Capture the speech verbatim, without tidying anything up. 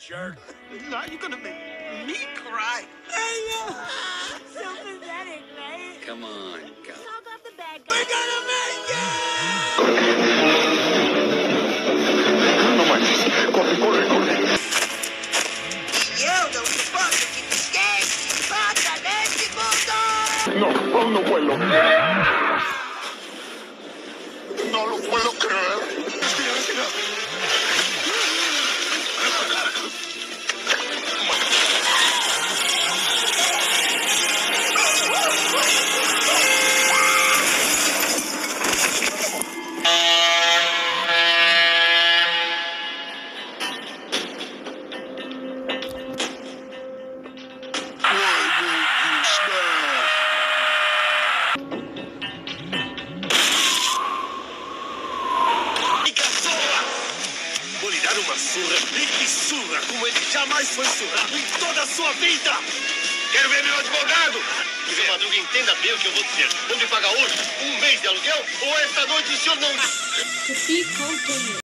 jerk. Now you're gonna make me cry. I know. So pathetic, right? Come on, go. Called off the bad guy. We're gonna make it! No manches. Corre, corre, corre. Eu não suporto que ninguém se importa nesse mundo! No, oh, no puedo. No lo puedo creer. Respira, respira. Vou lhe dar uma surra, e que surra, como ele jamais foi surrado em toda a sua vida! Quero ver meu advogado! Que seu Madruga entenda bem o que eu vou dizer. Vou me pagar hoje um mês de aluguel ou esta noite o senhor não... To be continued.